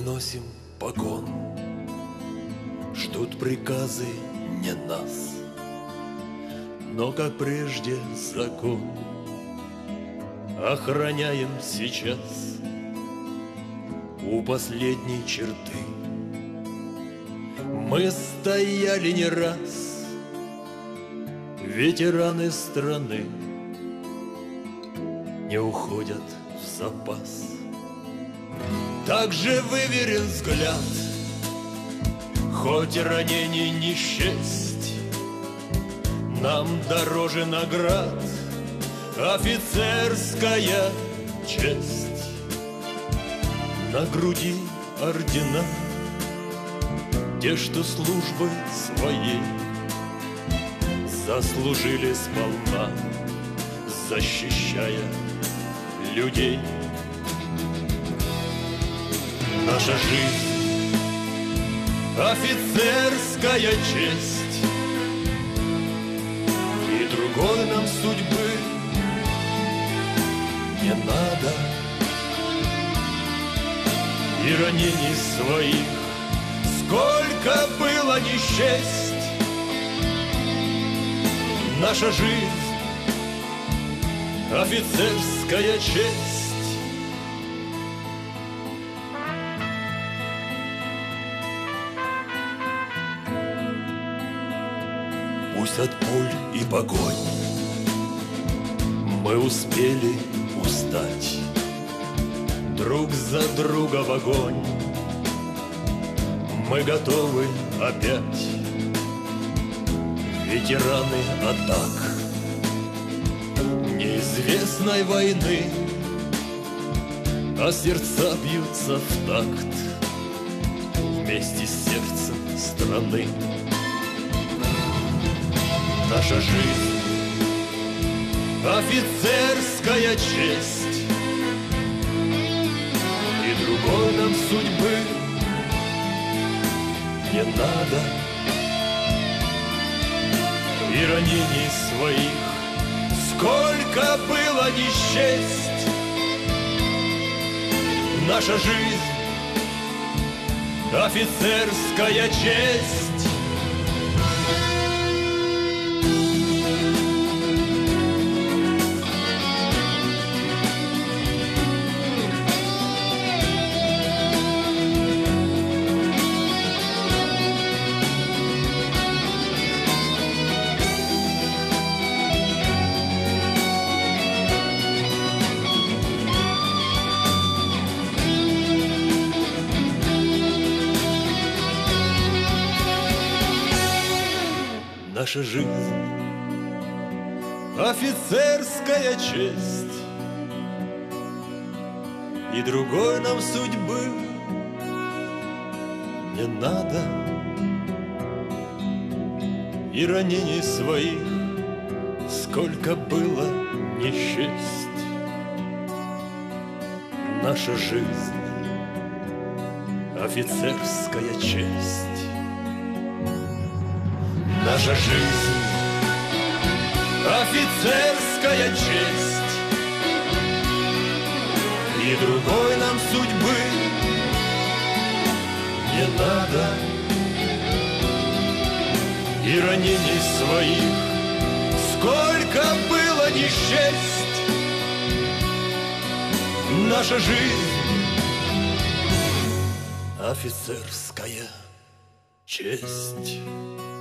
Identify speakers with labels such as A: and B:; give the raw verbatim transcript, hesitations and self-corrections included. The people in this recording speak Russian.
A: носим погон, ждут приказы не нас, но, как прежде, закон охраняем сейчас у последней черты. Мы стояли не раз, ветераны страны не уходят в запас. Так же выверен взгляд, хоть ранений не счесть, нам дороже наград офицерская честь. На груди ордена, те, что службой своей заслужили сполна, защищая людей. Наша жизнь — офицерская честь, и другой нам судьбы не надо. И ранений своих сколько было не счесть. Наша жизнь — офицерская честь. Пусть от пуль и погонь мы успели устать, друг за друга в огонь мы готовы опять. Ветераны атак неизвестной войны, а сердца бьются в такт вместе с сердцем страны. Наша жизнь — офицерская честь, и другой нам судьбы не надо. И ранений своих сколько было не счесть. Наша жизнь — офицерская честь. Наша жизнь — офицерская честь, и другой нам судьбы не надо. И ранений своих сколько было не счесть. Наша жизнь — офицерская честь. Наша жизнь — офицерская честь, и другой нам судьбы не надо. И ранений своих сколько было не счесть. Наша жизнь — офицерская честь.